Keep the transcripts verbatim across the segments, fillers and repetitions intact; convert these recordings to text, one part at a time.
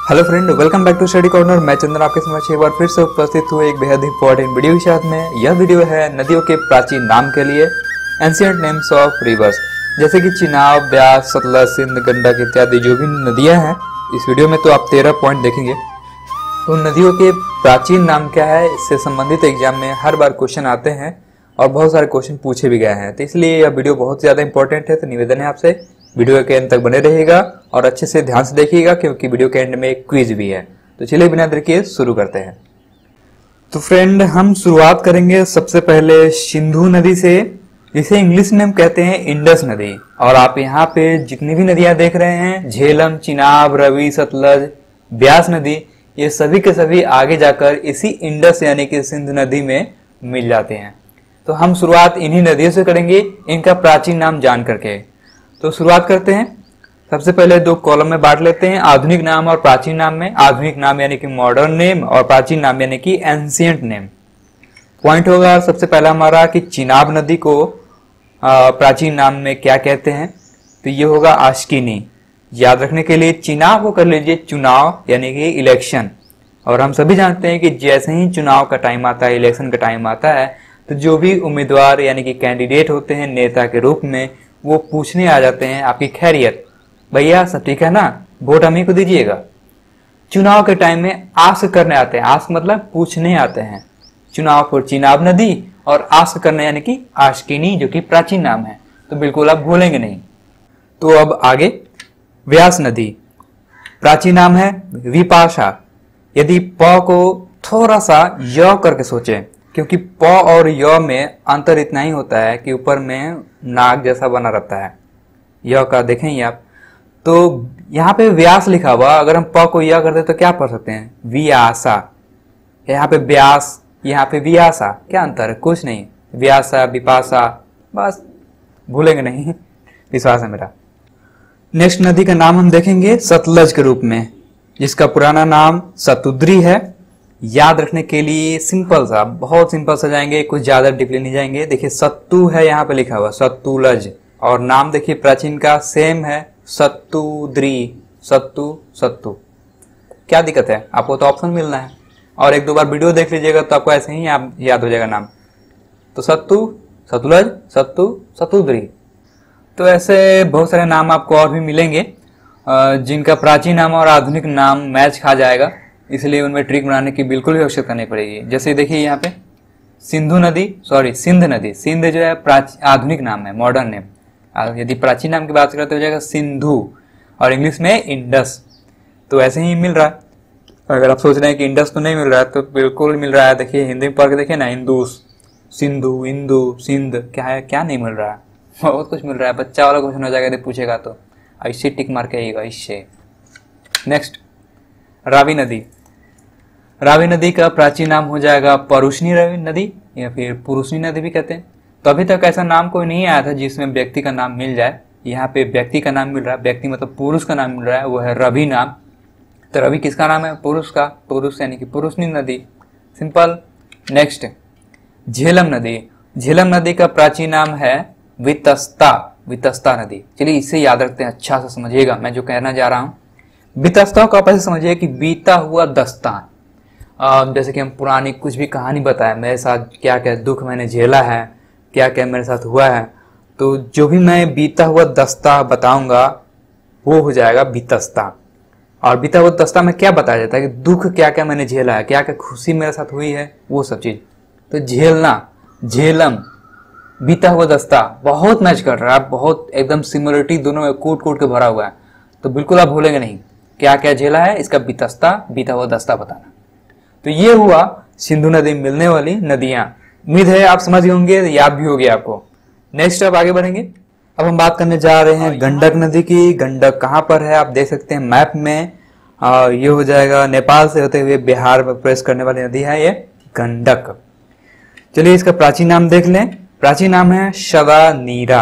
Hello friend, welcome back to study corner. मैं चंदन आपके समक्ष एक बार फिर से उपस्थित हुए एक बेहद इंपॉर्टेंट वीडियो के साथ में। यह वीडियो है नदियों के प्राचीन नाम के लिए, एंशिएंट नेम्स ऑफ रिवर्स, जैसे कि चिनाब, ब्यास, सतलज, सिंध, गंडक इत्यादि जो भी नदियां हैं। इस वीडियो में तो आप तेरह पॉइंट देखेंगे। तो नदियों के प्राचीन नाम क्या है, इससे संबंधित एग्जाम में हर बार क्वेश्चन आते हैं और बहुत सारे क्वेश्चन पूछे भी गए हैं। तो इसलिए यह वीडियो बहुत ज्यादा इंपॉर्टेंट है। तो निवेदन है आपसे वीडियो के एंड तक बने रहिएगा और अच्छे से ध्यान से देखिएगा, क्योंकि वीडियो के एंड में एक क्विज भी है। तो चलिए बिना देर किए शुरू करते हैं। तो फ्रेंड, हम शुरुआत करेंगे सबसे पहले सिंधु नदी से, जिसे इंग्लिश में हम कहते हैं इंडस नदी। और आप यहाँ पे जितनी भी नदियां देख रहे हैं, झेलम, चिनाब, रवि, सतलज, ब्यास नदी, ये सभी के सभी आगे जाकर इसी इंडस यानी कि सिंध नदी में मिल जाते हैं। तो हम शुरुआत इन्हीं नदियों से करेंगे, इनका प्राचीन नाम जान करके। तो शुरुआत करते हैं। सबसे पहले दो कॉलम में बांट लेते हैं, आधुनिक नाम और प्राचीन नाम में। आधुनिक नाम यानी कि मॉडर्न नेम और प्राचीन नाम यानी कि एंशिएंट नेम। पॉइंट होगा सबसे पहला हमारा कि चिनाब नदी को प्राचीन नाम में क्या कहते हैं। तो ये होगा आश्किनी। याद रखने के लिए चिनाब को कर लीजिए चुनाव यानी कि इलेक्शन। और हम सभी जानते हैं कि जैसे ही चुनाव का टाइम आता है, इलेक्शन का टाइम आता है, तो जो भी उम्मीदवार यानी कि कैंडिडेट होते हैं नेता के रूप में, वो पूछने आ जाते हैं आपकी खैरियत, भैया सब ठीक है ना, वोट हम ही को दीजिएगा। चुनाव के टाइम में आस्क करने आते हैं। आस्क मतलब पूछने आते हैं। चुनाव पर चिनाब नदी और आस्क करने यानी कि आश्किनी, जो कि प्राचीन नाम है। तो बिल्कुल आप भूलेंगे नहीं। तो अब आगे, व्यास नदी प्राचीन नाम है विपाशा। यदि प को थोड़ा सा य करके सोचें, क्योंकि प और य में अंतर इतना ही होता है कि ऊपर में नाक जैसा बना रहता है। य का देखेंगे आप, तो यहाँ पे व्यास लिखा हुआ, अगर हम प को य करते तो क्या पढ़ सकते हैं, वियासा। यहाँ पे व्यास, यहाँ पे वियासा, क्या अंतर है? कुछ नहीं। व्यासा, विपाशा, बस भूलेंगे नहीं, विश्वास है मेरा। नेक्स्ट नदी का नाम हम देखेंगे सतलज के रूप में, जिसका पुराना नाम सतुद्री है। याद रखने के लिए सिंपल सा, बहुत सिंपल सा जाएंगे, कुछ ज्यादा डीपली नहीं जाएंगे। देखिए सत्तू है यहाँ पे लिखा हुआ, सत्तुलज। और नाम देखिए प्राचीन का सेम है, सत्तुद्री, सत्तू सत्तू। क्या दिक्कत है? आपको तो ऑप्शन मिलना है और एक दो बार वीडियो देख लीजिएगा तो आपको ऐसे ही आप याद हो जाएगा नाम। तो सत्तू, सतुलज, सत्तू, सत्तुद्री। तो ऐसे बहुत सारे नाम आपको और भी मिलेंगे जिनका प्राचीन नाम और आधुनिक नाम मैच खा जाएगा, इसलिए उनमें ट्रिक बनाने की बिल्कुल भी आवश्यकता नहीं पड़ेगी। जैसे देखिए यहाँ पे सिंधु नदी, सॉरी सिंध नदी। सिंध जो है आधुनिक नाम है, मॉडर्न नेम। यदि प्राचीन नाम की बात करें तो हो जाएगा सिंधु, और इंग्लिश में इंडस। तो ऐसे ही मिल रहा है। अगर आप सोच रहे हैं कि इंडस तो नहीं मिल रहा है, तो बिल्कुल मिल रहा है। देखिए हिंदी में पढ़ के देखिए ना, हिंदूस, सिंधु, इंदु, सिंध, क्या है, क्या नहीं मिल रहा है, बहुत कुछ मिल रहा है। बच्चा वाला क्वेश्चन हो जाएगा यदि पूछेगा तो ऐसे टिक मार के आइएगा इससे। नेक्स्ट, रावी नदी। रावी नदी का प्राचीन नाम हो जाएगा परुष्णी रावी नदी, या फिर पुरुषनी नदी भी कहते हैं। तो अभी तक ऐसा नाम कोई नहीं आया था जिसमें व्यक्ति का नाम मिल जाए। यहाँ पे व्यक्ति का नाम मिल रहा है, व्यक्ति मतलब पुरुष का नाम मिल रहा है, वो है रवि नाम। तो रवि किसका नाम है? पुरुष का, पुरुष यानी कि पुरुषनी नदी, सिंपल। नेक्स्ट, झेलम नदी। झेलम नदी का प्राचीन नाम है वितस्ता, वितस्ता नदी। चलिए इसे याद रखते हैं, अच्छा से समझिएगा मैं जो कहना जा रहा हूँ। वितस्ता को आप ऐसे समझिए कि बीता हुआ दस्तान। जैसे कि हम पुरानी कुछ भी कहानी बताए, मेरे साथ क्या क्या दुख मैंने झेला है, क्या क्या मेरे साथ हुआ है, तो जो भी मैं बीता हुआ दस्ता बताऊंगा वो हो जाएगा वितस्ता। और बीता हुआ दस्ता में क्या बताया जाता है कि दुख क्या क्या मैंने झेला है, क्या क्या खुशी मेरे साथ हुई है, वो सब चीज। तो झेलना, झेलम, बीता हुआ दस्ता बहुत मैच कर रहा है, बहुत एकदम सिमिलरिटी दोनों में कूट कूट के भरा हुआ है। तो बिल्कुल आप भूलेंगे नहीं, क्या क्या झेला है, इसका बीतस्ता, बीता हुआ दस्ता बताना। तो ये हुआ सिंधु नदी में मिलने वाली नदियां। उम्मीद है आप समझ गए होंगे, याद भी हो गया आपको। नेक्स्ट अब आगे बढ़ेंगे। अब हम बात करने जा रहे हैं गंडक नदी की। गंडक कहाँ पर है आप देख सकते हैं मैप में। आ, ये हो जाएगा नेपाल से होते हुए बिहार में प्रवेश करने वाली नदी है ये गंडक। चलिए इसका प्राचीन नाम देख लें। प्राचीन नाम है शदा नीरा।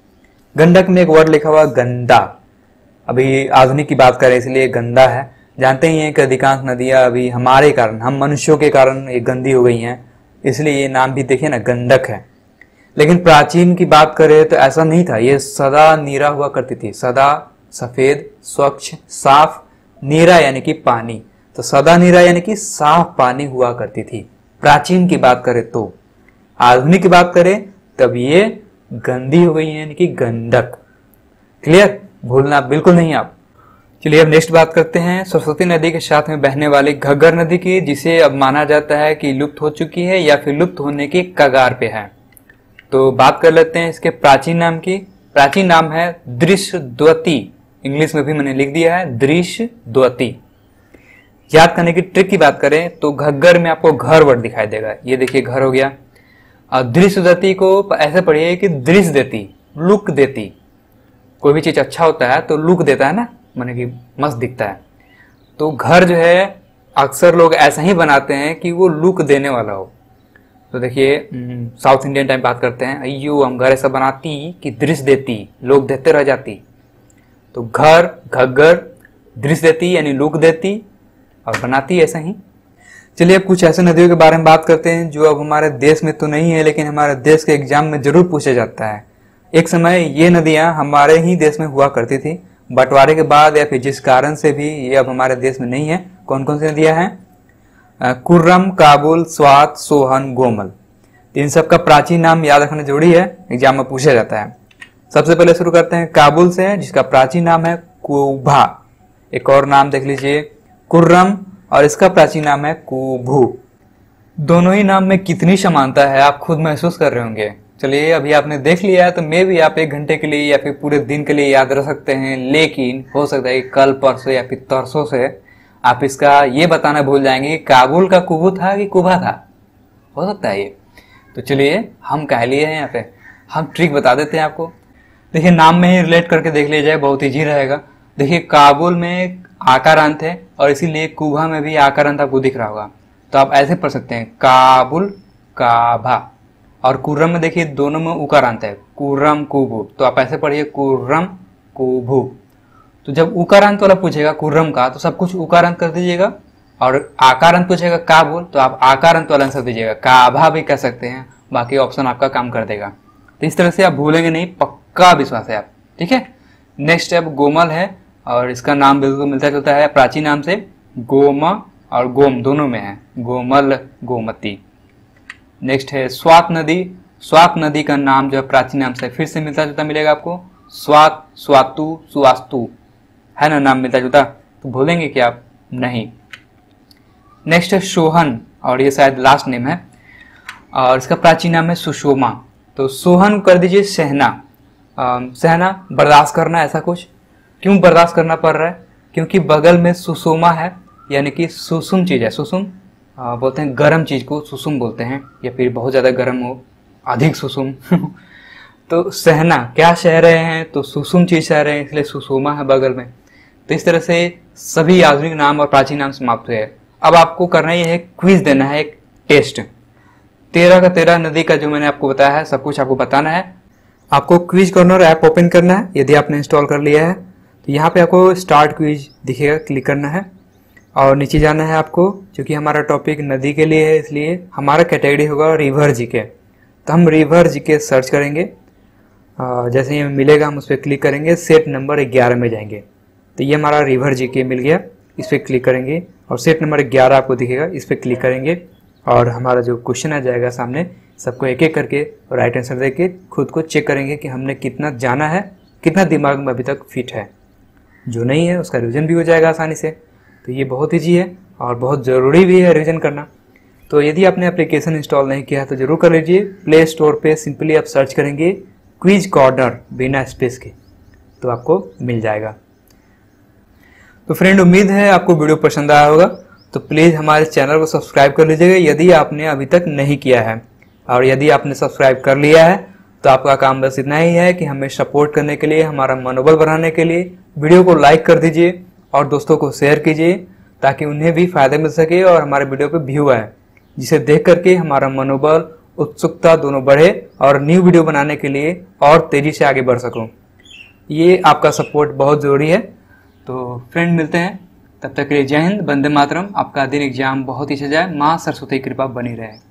गंडक में एक वर्ड लिखा हुआ गंदा। अभी आधुनिक की बात करें इसलिए गंदा है। जानते ही हैं कि अधिकांश नदियां अभी हमारे कारण, हम मनुष्यों के कारण ये गंदी हो गई हैं, इसलिए ये नाम भी देखिए ना गंडक है। लेकिन प्राचीन की बात करें तो ऐसा नहीं था, ये सदा नीरा हुआ करती थी। सदा सफेद, स्वच्छ, साफ नीरा यानी कि पानी, तो सदा नीरा यानी कि साफ पानी हुआ करती थी। प्राचीन की बात करें तो। आधुनिक की बात करें तब ये गंदी हो गई है यानी कि गंडक। क्लियर, भूलना बिल्कुल नहीं आप। चलिए अब नेक्स्ट बात करते हैं सरस्वती नदी के साथ में बहने वाली घग्गर नदी की, जिसे अब माना जाता है कि लुप्त हो चुकी है या फिर लुप्त होने की कगार पे है। तो बात कर लेते हैं इसके प्राचीन नाम की। प्राचीन नाम है दृशद्वती, इंग्लिश में भी मैंने लिख दिया है दृशद्वती। याद करने की ट्रिक की बात करें तो घग्गर में आपको घर वर्ड दिखाई देगा, ये देखिए घर हो गया। और दृशद्वती को ऐसे पढ़िए कि दृश्य देती, लुक देती। कोई भी चीज अच्छा होता है तो लुक देता है ना, माने कि मस्त दिखता है। तो घर जो है अक्सर लोग ऐसा ही बनाते हैं कि वो लुक देने वाला हो। तो देखिए साउथ इंडियन टाइप बात करते हैं, अयो हम घर ऐसा बनाती कि दृश्य देती, लोग देते रह जाती। तो घर घग्गर दृश्य देती यानी लुक देती और बनाती ऐसा ही। चलिए अब कुछ ऐसे नदियों के बारे में बात करते हैं जो अब हमारे देश में तो नहीं है, लेकिन हमारे देश के एग्जाम में जरूर पूछा जाता है। एक समय ये नदियां हमारे ही देश में हुआ करती थी, बंटवारे के बाद या फिर जिस कारण से भी ये अब हमारे देश में नहीं है। कौन कौन सी नदियां हैं? कुर्रम, काबुल, स्वात, सोहन, गोमल। इन सब का प्राचीन नाम याद रखना जरूरी है, एग्जाम में पूछा जाता है। सबसे पहले शुरू करते हैं काबुल से, जिसका प्राचीन नाम है कुभा। एक और नाम देख लीजिए कुर्रम, और इसका प्राचीन नाम है कुभू। दोनों ही नाम में कितनी समानता है आप खुद महसूस कर रहे होंगे। चलिए अभी आपने देख लिया है तो मे भी आप एक घंटे के लिए या फिर पूरे दिन के लिए याद रख सकते हैं, लेकिन हो सकता है कि कल परसों या फिर तरसों से आप इसका ये बताना भूल जाएंगे कि काबुल का कुबू था कि कुभा था। हो सकता है ये। तो चलिए हम कह लिए हैं यहाँ पे, हम ट्रिक बता देते हैं आपको। देखिए नाम में ही रिलेट करके देख लिया जाए, बहुत ईजी रहेगा। देखिए काबुल में आकारांत है और इसीलिए कुभा में भी आकारांत आपको दिख रहा होगा, तो आप ऐसे पढ़ सकते हैं काबुल काभा। और कुर्रम में देखिए दोनों में उकारांत है, कुर्रम कुभू, तो आप ऐसे पढ़िए कुर्रम कुभू। तो जब उकारांत वाला पूछेगा कुर्रम का तो सब कुछ उकारांत कर दीजिएगा, और आकारांत पूछेगा काबुल तो आप आकारांत वाला आंसर दीजिएगा। काभा भी कह सकते हैं, बाकी ऑप्शन आपका काम कर देगा। तो इस तरह से आप भूलेंगे नहीं, पक्का विश्वास है आप। ठीक है, नेक्स्ट अब गोमल है, और इसका नाम बिल्कुल मिलता जुलता है प्राचीन नाम से। गोम और गोम दोनों में है, गोमल गोमती। नेक्स्ट है स्वात नदी। स्वात नदी का नाम जो है प्राचीन नाम से फिर से मिलता जुलता मिलेगा आपको, स्वात, स्वातु, सुवास्तु, है ना नाम मिलता जुलता, तो भूलेंगे क्या आप? नहीं। नेक्स्ट है सोहन, और ये शायद लास्ट नेम है, और इसका प्राचीन नाम है सुषोमा। तो सोहन कर दीजिए सहना। आ, सहना बर्दाश्त करना, ऐसा कुछ। क्यों बर्दाश्त करना पड़ रहा है? क्योंकि बगल में सुषोमा है, यानी कि सुसुम चीज है। सुसुम आ, बोलते हैं गर्म चीज को सुसुम बोलते हैं, या फिर बहुत ज्यादा गर्म हो, अधिक सुसुम तो सहना, क्या सह रहे हैं? तो सुसुम चीज सह रहे हैं, इसलिए सुसोमा है बगल में। तो इस तरह से सभी आधुनिक नाम और प्राचीन नाम समाप्त हुए। अब आपको करना यह है, क्विज देना है, एक टेस्ट। तेरह का तेरह नदी का जो मैंने आपको बताया है सब कुछ आपको बताना है। आपको क्विज कॉर्नर ऐप ओपन करना है, यदि आपने इंस्टॉल कर लिया है तो यहाँ पे आपको स्टार्ट क्विज दिखेगा, क्लिक करना है और नीचे जाना है आपको। क्योंकि हमारा टॉपिक नदी के लिए है, इसलिए हमारा कैटेगरी होगा रिवर जीके। तो हम रिवर जीके सर्च करेंगे, जैसे ही मिलेगा हम उस पर क्लिक करेंगे, सेट नंबर ग्यारह में जाएंगे। तो ये हमारा रिवर जीके मिल गया, इस पर क्लिक करेंगे और सेट नंबर ग्यारह आपको दिखेगा, इस पर क्लिक करेंगे और हमारा जो क्वेश्चन आ जाएगा सामने, सबको एक एक करके राइट आंसर देके खुद को चेक करेंगे कि हमने कितना जाना है, कितना दिमाग में अभी तक फिट है। जो नहीं है उसका रिवीजन भी हो जाएगा आसानी से। तो ये बहुत ईजी है और बहुत ज़रूरी भी है रिवीजन करना। तो यदि आपने एप्लीकेशन इंस्टॉल नहीं किया है तो जरूर कर लीजिए। प्ले स्टोर पे सिंपली आप सर्च करेंगे क्विज कॉर्नर बिना स्पेस के, तो आपको मिल जाएगा। तो फ्रेंड, उम्मीद है आपको वीडियो पसंद आया होगा। तो प्लीज़ हमारे चैनल को सब्सक्राइब कर लीजिएगा यदि आपने अभी तक नहीं किया है, और यदि आपने सब्सक्राइब कर लिया है तो आपका काम बस इतना ही है कि हमें सपोर्ट करने के लिए, हमारा मनोबल बढ़ाने के लिए वीडियो को लाइक कर दीजिए और दोस्तों को शेयर कीजिए, ताकि उन्हें भी फायदा मिल सके और हमारे वीडियो पे व्यू आए, जिसे देख करके हमारा मनोबल, उत्सुकता दोनों बढ़े और न्यू वीडियो बनाने के लिए और तेजी से आगे बढ़ सकूं। ये आपका सपोर्ट बहुत ज़रूरी है। तो फ्रेंड, मिलते हैं, तब तक के लिए जय हिंद, वंदे मातरम। आपका दिन एग्जाम बहुत ही अच्छा जाए, माँ सरस्वती की कृपा बनी रहे।